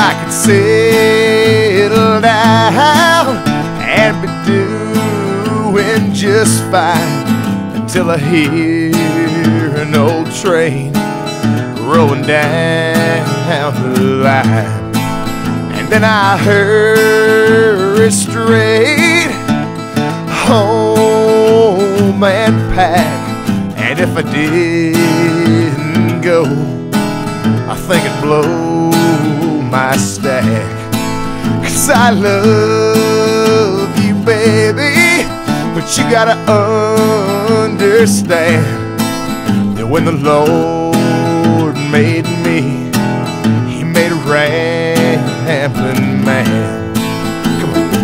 I could settle down and be doing just fine until I hear an old train rolling down the line. And then I hurry straight home and pack. And if I didn't go, I think I'd blow my stack. 'Cause I love you, baby, but you gotta understand that when the Lord made me, He made a rambling man. Come on.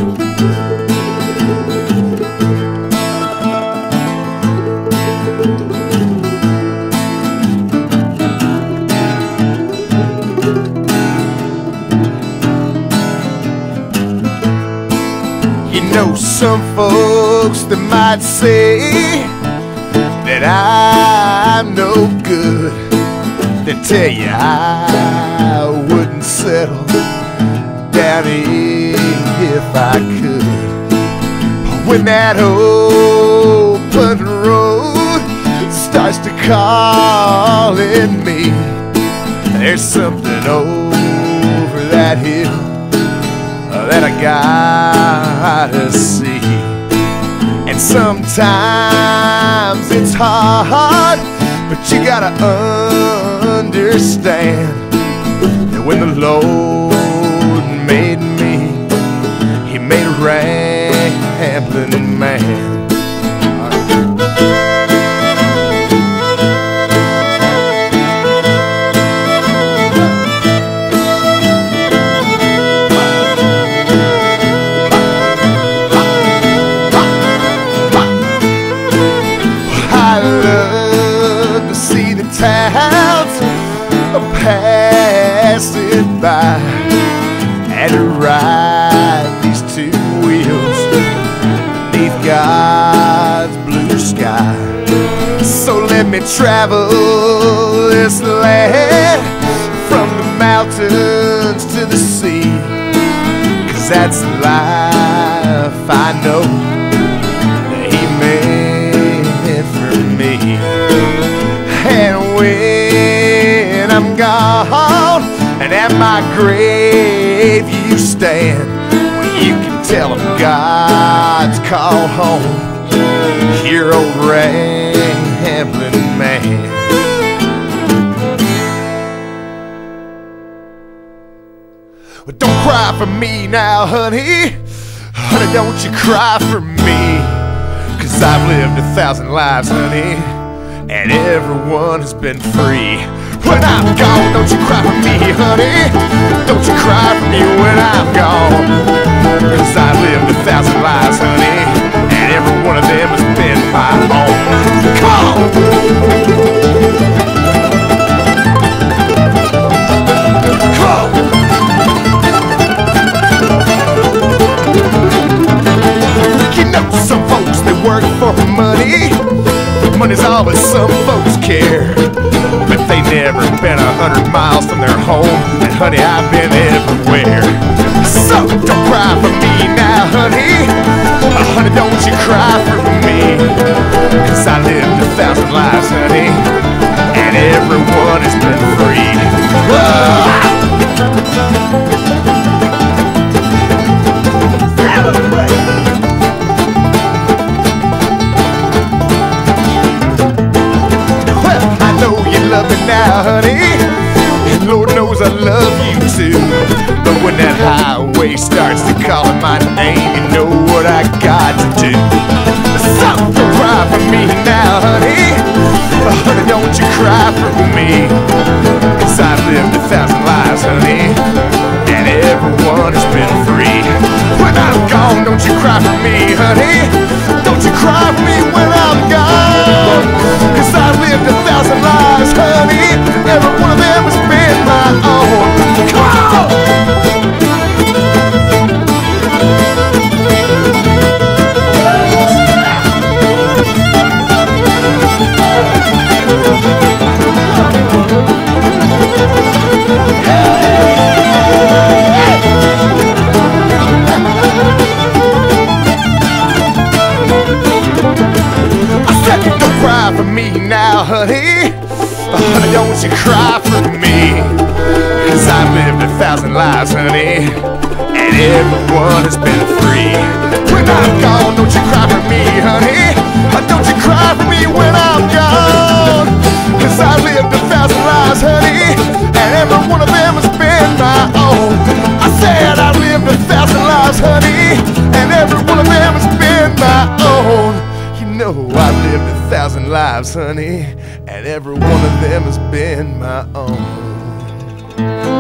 You know, some folks that might say that I'm no good. They tell you I wouldn't settle down if I could. When that open road starts to calling me, there's something over that hill that I gotta see. And sometimes it's hard, but you gotta understand that when the Lord made me, He made a rambling man. Towns passing by and to ride these two wheels beneath God's blue sky. So let me travel this land from the mountains to the sea, 'cause that's the life I know that He made for me. And when I'm gone and at my grave you stand, well, you can tell Him God's call home, your old rambling man. Well, don't cry for me now, honey. Honey, don't you cry for me, 'cause I've lived 1,000 lives, honey, and everyone has been free. When I'm gone, don't you cry for me, honey. Don't you cry for me when I'm gone, 'cause I've lived 1,000 lives, honey, and every one of them has been my own. Come on! Come on! You know, some folks, they work for money. Money's all that some folks care, but they never been 100 miles from their home, and honey, I've been everywhere. So don't cry for me now, honey. Honey, don't you cry for me, 'cause I lived 1,000 lives, honey, and everyone has been free. Now, honey, and Lord knows I love you too. But when that highway starts to call my name, you know what I got to do. So don't cry for me now, honey. Honey, don't you cry for me, 'cause I've lived 1,000 lives, honey, and everyone has been free. When I'm gone, don't you cry for me, honey. Don't you cry for me when I'm gone, 'cause I've lived 1,000 lives, honey, every one of them has been my own. Come on! Hey! for me now, honey. Honey, don't you cry for me, 'cause I've lived 1,000 lives, honey, and everyone has been free. When I'm gone, don't you cry for me, honey. Don't you cry for me when I'm gone, 'cause I lived 1,000 lives, honey, and every one of them has been my own. I said I lived 1,000 lives, honey, and every one of them has been my own. You know I lived 1,000 lives, honey, and every one of them has been my own.